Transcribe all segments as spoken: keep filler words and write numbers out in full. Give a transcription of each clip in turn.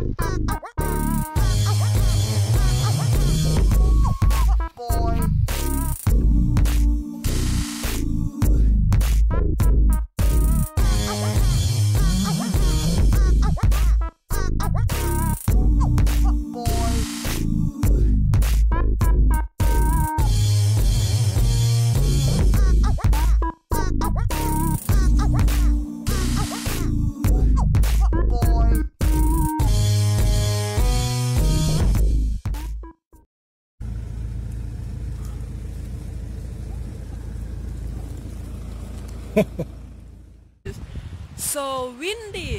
So windy.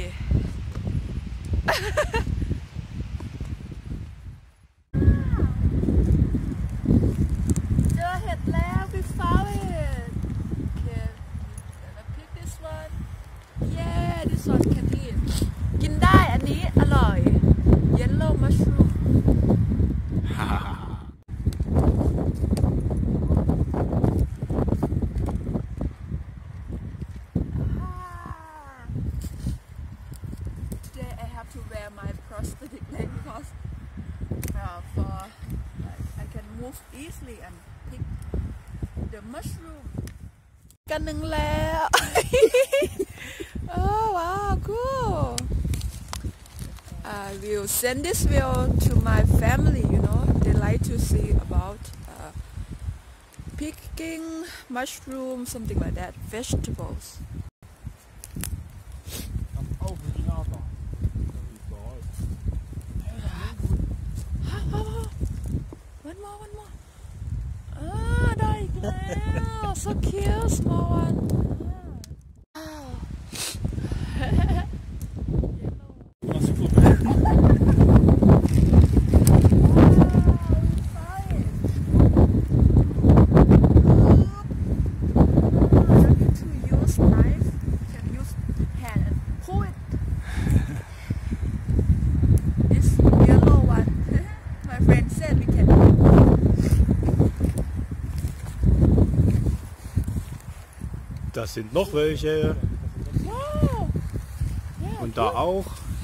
เจอเห็ดแล้ว we found it. Okay, gonna pick this one. Yeah, this one can eat. กินได้อันนี้อร่อย yellow mushroom. To wear my prosthetic leg because uh, for like, I can move easily and pick the mushroom กันหนึ่งแล้ว oh wow cool I will send this video to my family, you know they like to see about uh, picking mushroom, something like that, vegetables. One more, one more. Ah, ได้อีกแล้ว so cute, small one. Wow. Das sind noch welche. Wow. Yeah, und da cool. auch.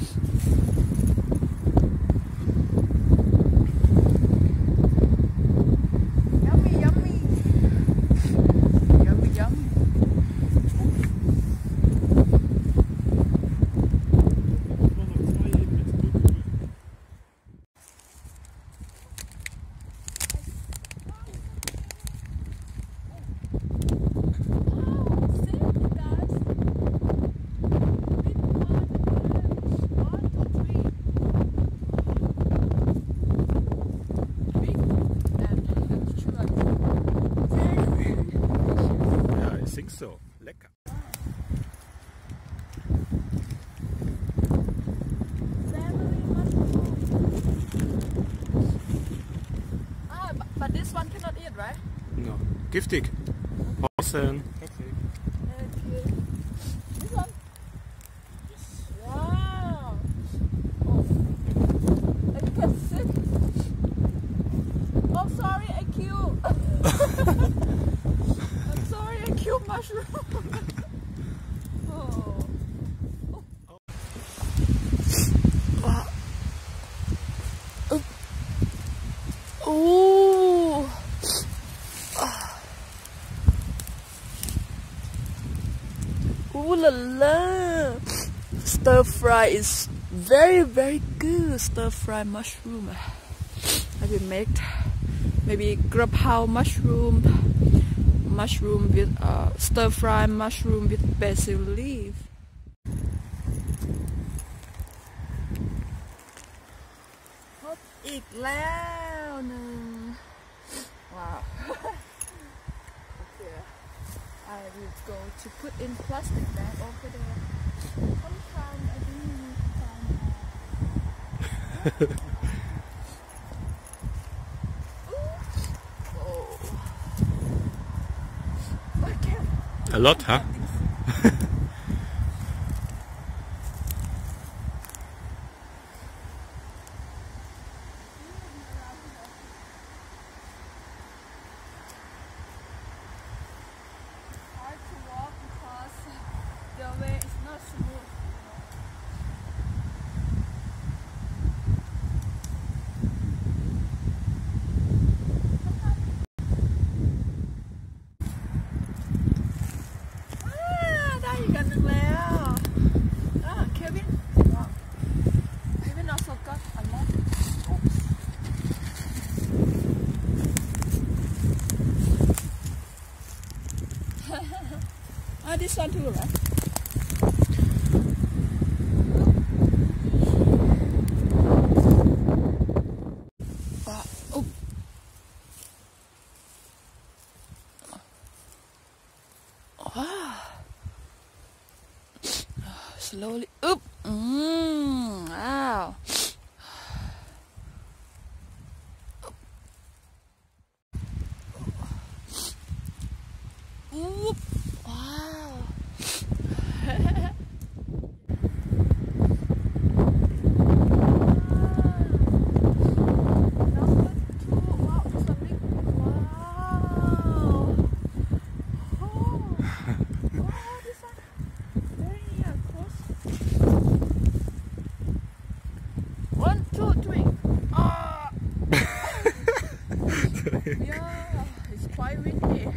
Yummy, yummy. Yummy, yummy. So, lecker. Ah, but this one cannot eat, right? No. Giftig. Poison. Okay. This one? Yes. Wow. Oh. I can sit. Oh, sorry, I killed. I'm sorry, I killed mushroom. Oh. Ooh. Ooh la la. Stir fry is very very good. Stir fry mushroom. I will make maybe grapao mushroom, mushroom with uh, stir fry mushroom with basil leaf. Hop อีกแล้วหนึ่ง Wow. Okay. I will go to put in plastic bag over there. Sometimes I didn't need to find out. A lot, huh? Hard to walk because the way is not smooth, you know. one too, right? Uh, oh. Wow. Slowly up. Mm, wow. Oop. Wow. Yeah, it's quite windy.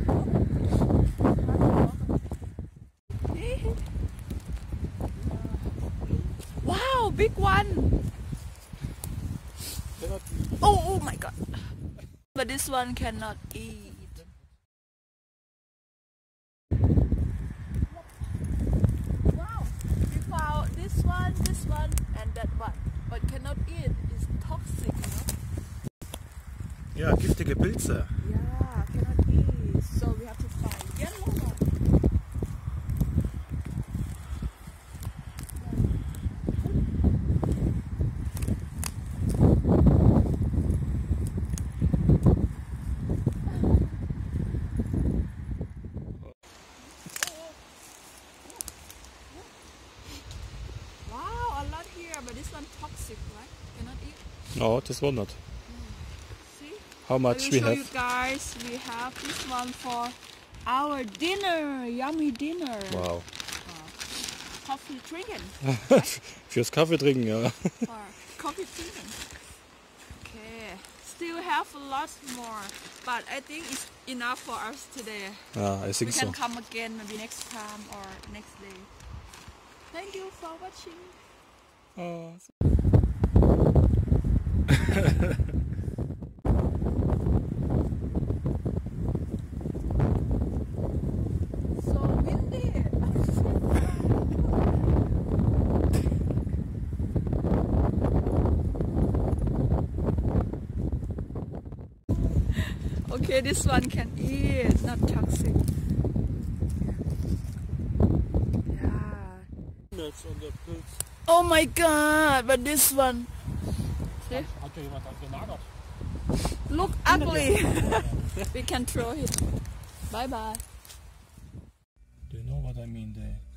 Wow, big one. Oh, oh my god. But this one cannot eat. Wow, we found this one, this one, and that one. But cannot eat. It's toxic, you know? Ja, giftige Pilze. Yeah, cannot eat. So we have to find yellow one. Wow, a lot here, but this one toxic, right? Cannot eat. No, das war nicht. How I much will we show have? you guys, we have this one for our dinner, yummy dinner. Wow. Uh, coffee drinking. Fürs Kaffee trinken, ja. For coffee drinking. Okay, still have a lot more, but I think it's enough for us today. Ja, I think We can so. come again maybe next time or next day. Thank you for watching. Oh. So windy. Okay, this one can eat, not toxic. Yeah. Und der Pilz. Oh my god, but this one see? Hat ja jemand genagert. Look ugly. We can throw it. Bye bye. Do you know what I mean there?